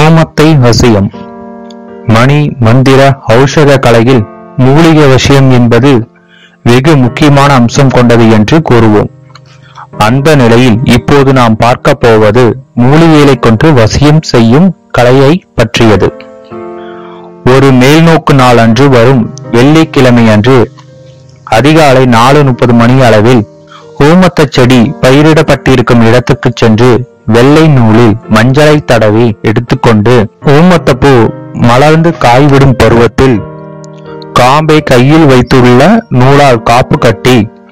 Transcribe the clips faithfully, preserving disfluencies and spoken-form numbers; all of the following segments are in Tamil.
ஓமத்தை வசியம். மணி மந்திர ஔஷத கலையில் மூலிகை வசியம் என்பது வெகு முக்கியமான அம்சம் கொண்டது என்று கூறுவோம். அந்த நிலையில் இப்போது நாம் பார்க்க போவது மூலிகைகளை கொண்டு வசியம் செய்யும் கலையை பற்றியது. ஒரு மேல்நோக்கு நாள் அன்று வரும் வெள்ளிக்கிழமை அன்று அதிகாலை நாலு முப்பது மணி அளவில் ஊமத்த செடி பயிரிடப்பட்டிருக்கும் இடத்துக்கு சென்று வெள்ளை நூலில் மஞ்சளை தடவி எடுத்துக்கொண்டு ஊமத்த பூ மலர்ந்து காய்விடும் பருவத்தில் காம்பை கையில் வைத்துள்ள நூலால் காப்பு கட்டி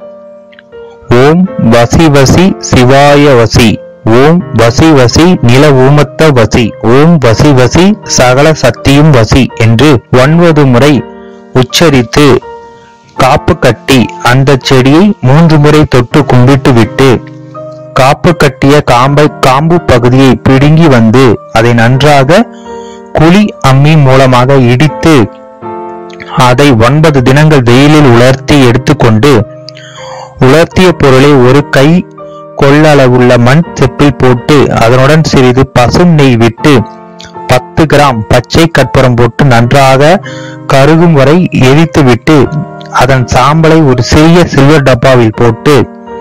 ஓம் வசி வசி சிவாய வசி, ஓம் வசி வசி நில ஊமத்த வசி, ஓம் வசி வசி சகல சக்தியும் வசி என்று ஒன்பது முறை உச்சரித்து காப்பு கட்டி அந்த செடியை மூன்று முறை தொட்டு கும்பிட்டு விட்டு காப்பு கட்டிய காம்பை காம்பு பகுதியை பிடுங்கி வந்து அதை நன்றாக குழி அம்மி மூலமாக இடித்து அதை ஒன்பது தினங்கள் வெயிலில் உலர்த்தி எடுத்துக்கொண்டு உலர்த்திய பொருளை ஒரு கை கொள்ளளவுள்ள மண் செப்பில் போட்டு அதனுடன் சிறிது பசும் நெய் விட்டு பத்து கிராம் பச்சை கற்பூரம் போட்டு நன்றாக கருகும் வரை எரித்து விட்டு அதன் சாம்பலை ஒரு சிறிய சில்வர் டப்பாவில் போட்டு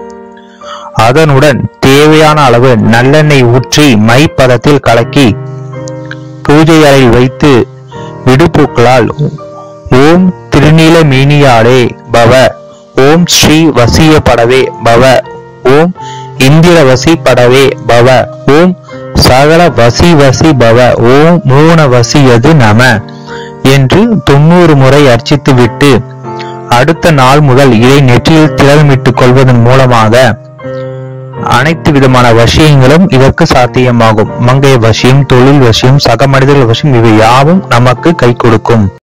அதனுடன் தேவையான அளவு நல்லெண்ணெய் ஊற்றி மை பதத்தில் கலக்கி பூஜை அறையில் வைத்து விடுபூக்களால் ஓம் திருநீல மீனியாடே பவ, ஓம் ஸ்ரீ வசிய படவே பவ, ஓம் இந்திர வசி படவே பவ, ஓம் சகல வசி வசி பவ, ஓம் மூன வசியது நம என்று தொண்ணூறு முறை அர்ச்சித்து விட்டு அடுத்த நாள் முதல் இதை நெற்றியில் திலகமிட்டுக் கொள்வதன் மூலமாக அனைத்து விதமான வசியங்களும் இதற்கு சாத்தியமாகும். மங்கைய வசியம், தொழில் வசியம், சக மனிதர்கள் வசியம் இவை யாவும் நமக்கு கை கொடுக்கும்.